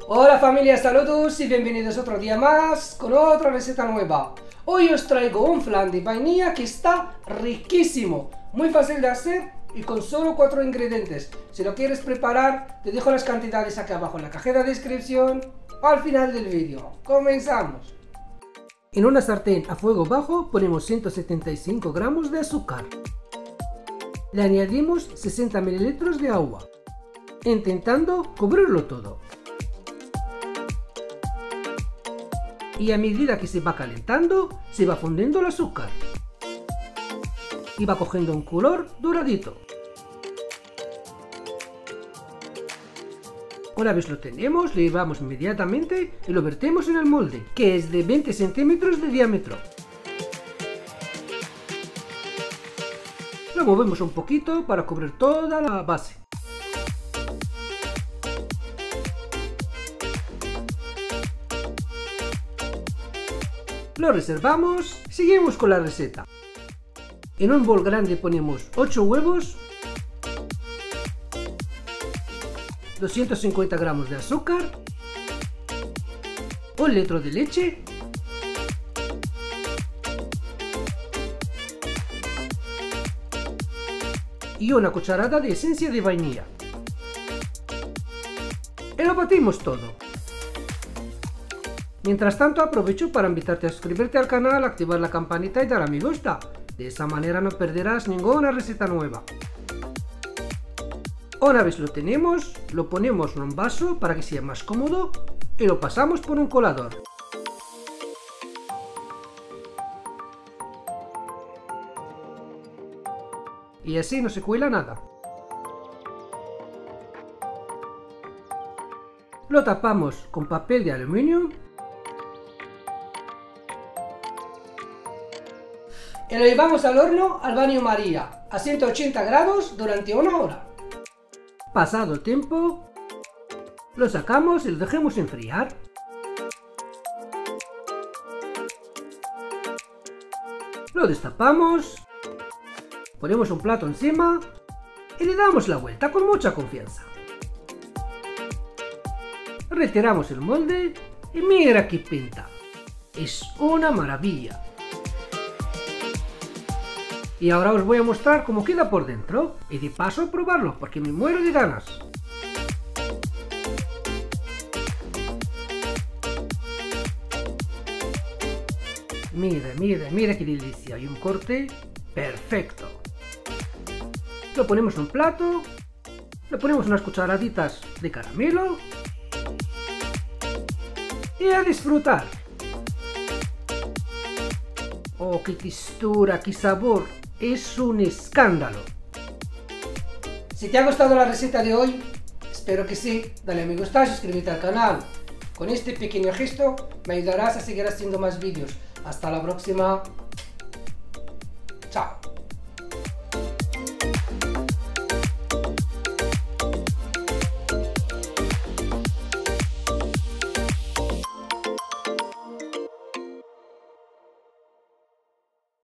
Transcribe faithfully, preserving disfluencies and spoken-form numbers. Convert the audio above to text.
Hola familia, saludos y bienvenidos otro día más con otra receta nueva. Hoy os traigo un flan de vainilla que está riquísimo, muy fácil de hacer y con solo cuatro ingredientes. Si lo quieres preparar, te dejo las cantidades aquí abajo en la cajita de descripción al final del vídeo. ¡Comenzamos! En una sartén a fuego bajo ponemos ciento setenta y cinco gramos de azúcar. Le añadimos sesenta mililitros de agua, intentando cubrirlo todo. Y a medida que se va calentando, se va fundiendo el azúcar y va cogiendo un color doradito. Una vez lo tenemos, lo llevamos inmediatamente y lo vertemos en el molde, que es de veinte centímetros de diámetro. Lo movemos un poquito para cubrir toda la base. Lo reservamos, seguimos con la receta. En un bol grande ponemos ocho huevos, doscientos cincuenta gramos de azúcar, un litro de leche, y una cucharada de esencia de vainilla. Y lo batimos todo. Mientras tanto, aprovecho para invitarte a suscribirte al canal, activar la campanita y dar a me gusta. De esa manera no perderás ninguna receta nueva. Una vez lo tenemos, lo ponemos en un vaso para que sea más cómodo y lo pasamos por un colador. Y así no se cuela nada. Lo tapamos con papel de aluminio y lo llevamos al horno al baño María a ciento ochenta grados durante una hora. Pasado el tiempo, lo sacamos y lo dejamos enfriar. Lo destapamos, ponemos un plato encima y le damos la vuelta con mucha confianza. Retiramos el molde y mira qué pinta. Es una maravilla. Y ahora os voy a mostrar cómo queda por dentro y de paso probarlo porque me muero de ganas. Mira, mira, mira qué delicia. Y un corte perfecto. Lo ponemos en un plato, le ponemos unas cucharaditas de caramelo y a disfrutar. Oh, qué textura, qué sabor. Es un escándalo. Si te ha gustado la receta de hoy, espero que sí, dale a me gusta y suscríbete al canal. Con este pequeño gesto me ayudarás a seguir haciendo más vídeos. Hasta la próxima. Chao.